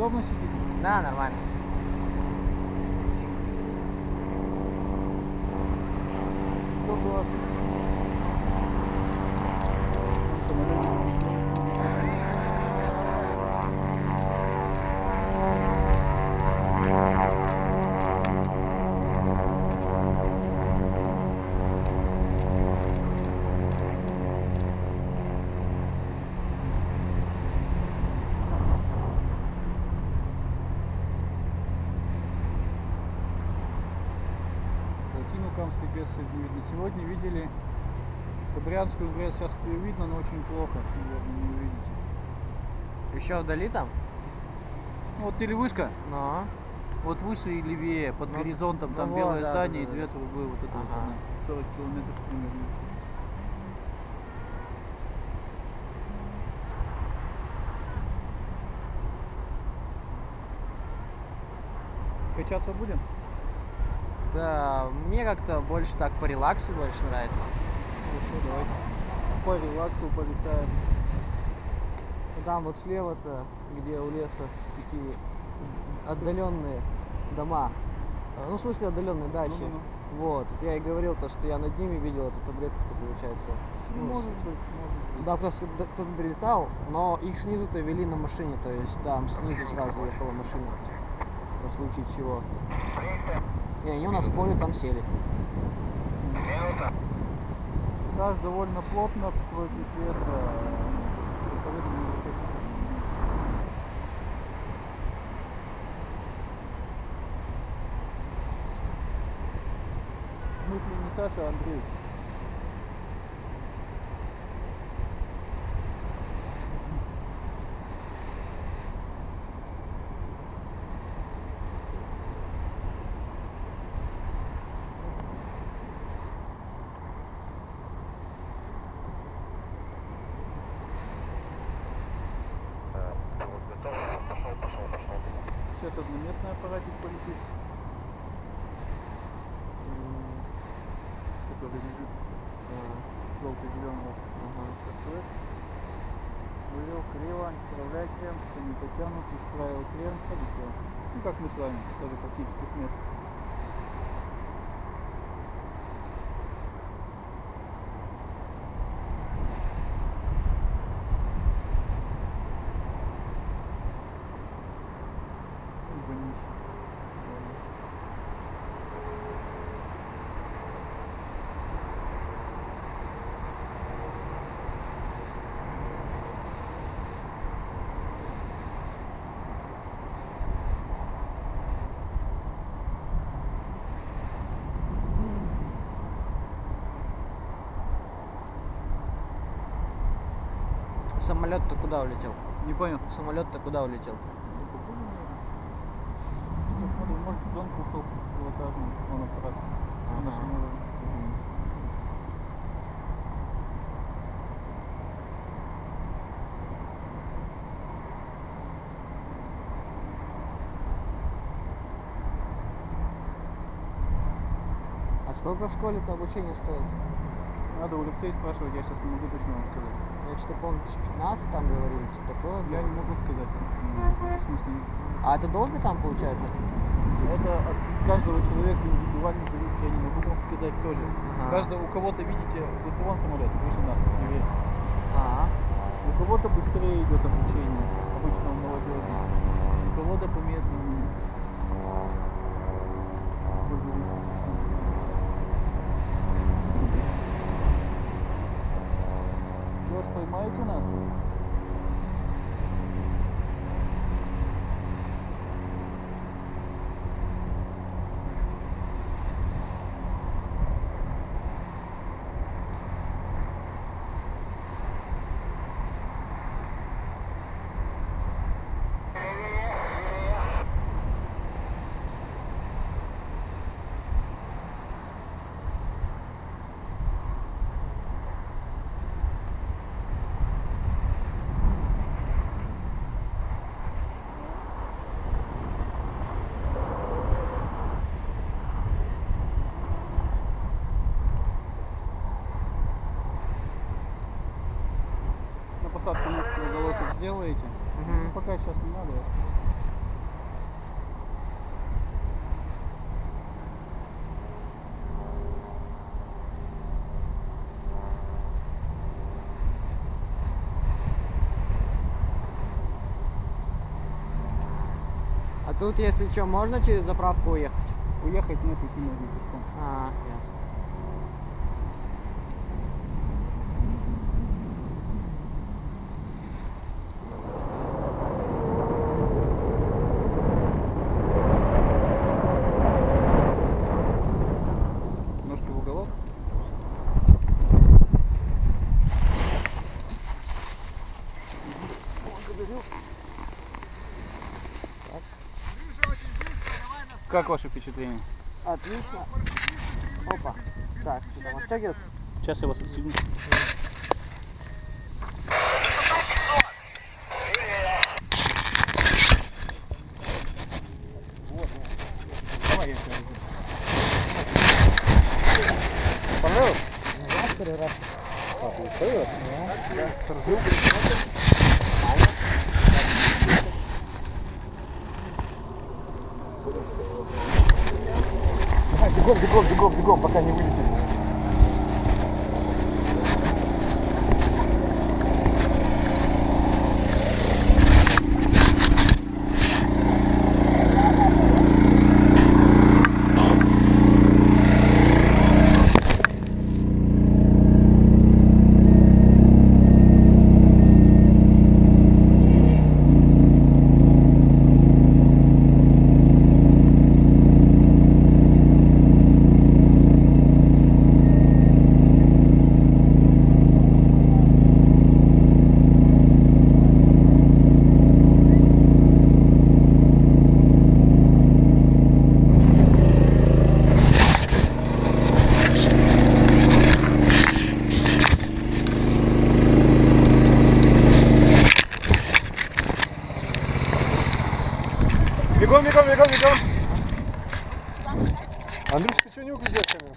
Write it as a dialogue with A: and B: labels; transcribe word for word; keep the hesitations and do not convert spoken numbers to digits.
A: Удобно сидите?
B: Да, нормально.
A: Что было? Самолет. Камской ГЭС не видно. Сегодня видели Добрянскую ГЭС, сейчас ее видно, но очень плохо, наверное, не увидите.
B: Еще вдали там?
A: Ну, вот телевышка,
B: Но.
A: вот выше и левее, под ну, горизонтом, ну, там вот, белое да, здание да, да, и две трубы, вот это ага. Вот она, сорок километров примерно. Качаться будем?
B: Да, мне как-то больше так по релаксу больше нравится.
A: Хорошо, давайте по релаксу полетаем.
B: Там вот слева-то, где у леса такие отдаленные дома. Ну, в смысле, отдаленные дачи. Ну, ну, ну. Вот. Я и говорил то, что я над ними видел эту таблетку-то, получается.
A: Ну, ну, может быть, может быть.
B: Туда кто-то прилетал, но их снизу-то вели на машине, то есть там снизу сразу ехала машина. На случай чего. И они у нас в поле там сели.
A: Саш довольно плотно против ветра. В смысле не Саша, а Андрей. Сейчас одноместный аппаратик полетит, который лежит желто-зеленого. Ага. Вывел криво, антиправляй крем, что не потянут, исправил крем, полетел. Ну как мы с вами, тоже практически с места.
B: Самолет-то куда улетел?
A: Не понял.
B: Самолет-то куда улетел?
A: Смотри, может зонку ушел пилотажный, он аппарат. Ага. Угу.
B: А сколько в школе-то обучение стоит?
A: Надо у Алексея спрашивать, я сейчас не могу точно вам сказать.
B: Я что-то помню, пятнадцать там говорили, что такое.
A: Я не могу сказать. В смысле?
B: А это долго там получается?
A: Это от каждого человека индивидуально зависит, я не могу вам сказать тоже. Ага. Каждого, у кого-то, видите, вот вон самолет, выше нас, левее.
B: Ага.
A: У кого-то быстрее идет обучение, обычно он молодежный. У кого-то помедленнее. Дождь поймаете нас? Посадку несколько уголочек сделаете. Угу. Ну, пока сейчас не надо.
B: А тут, если что, можно через заправку уехать?
A: Уехать нет, идти можно пешком.
B: А, ясно.
A: Ножки в уголок. Как ваше впечатление?
B: Отлично. Опа. Так, что там отстегиваться?
A: Сейчас я вас отстегну. Давай я тебя возьму. Понравилось?
B: Да, второй раз.
A: Понравилось? Да. Хорошо. Бегом, бегом, бегом, бегом, пока не вылетит. Бегом, бегом, бегом, бегом. Андрюш, ты что не выключаешь камеру?